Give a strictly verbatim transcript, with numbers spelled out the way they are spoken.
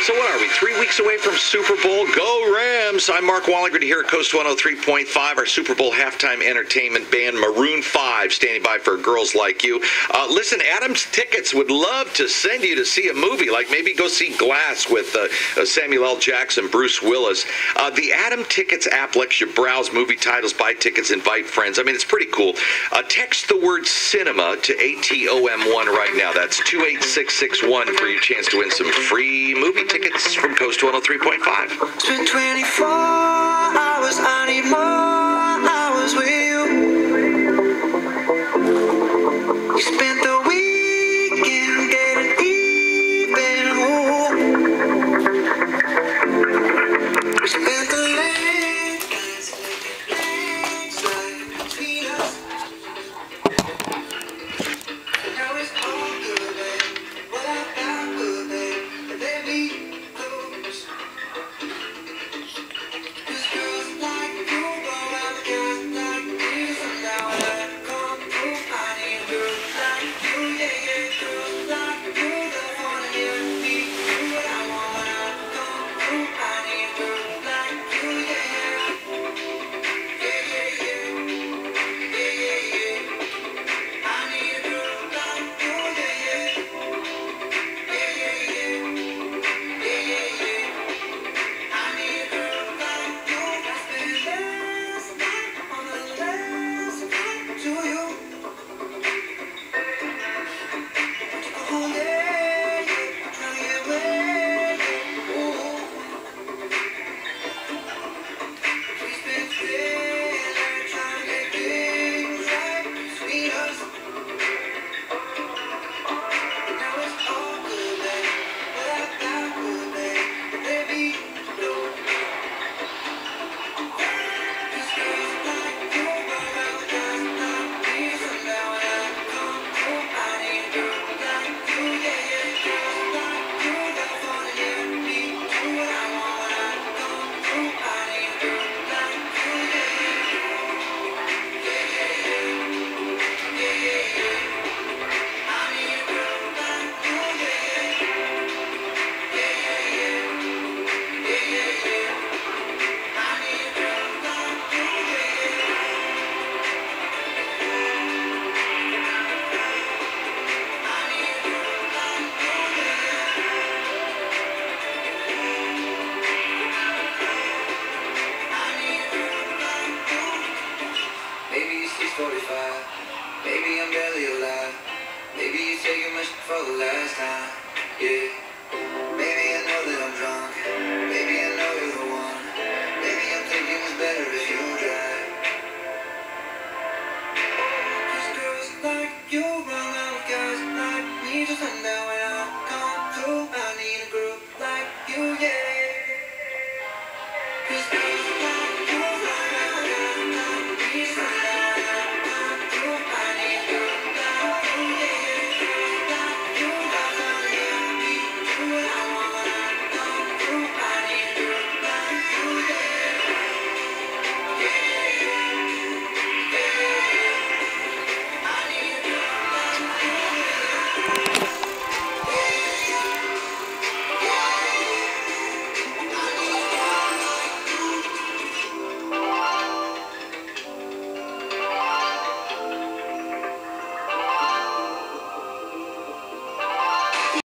So what are we, three weeks away from Super Bowl? Go Rams! I'm Mark Wallinger here at Coast one oh three point five. Our Super Bowl halftime entertainment band, Maroon five, standing by for Girls Like You. Uh, listen, Adam's Tickets would love to send you to see a movie, like maybe go see Glass with uh, uh, Samuel L. Jackson, Bruce Willis. Uh, the Adam Tickets app lets you browse movie titles, buy tickets, invite friends. I mean, it's pretty cool. Uh, text the word cinema to A T O M one right now. That's two eight six six one for your chance to win some free movie tickets from Coast one oh three point five. It's been twenty-four hours, I need more hours with you. You spent the weekend getting even. Ooh. We spent the late nights, nights like between us. And now it's all good, babe. What I got good, babe. And then we close. Maybe I'm barely alive. Maybe you're taking my shit for the last time. Yeah. Maybe I know that I'm drunk. Maybe I know you're the one. Maybe I'm thinking it's better if you drive. Cause girls like you run out of guys like me to sundown.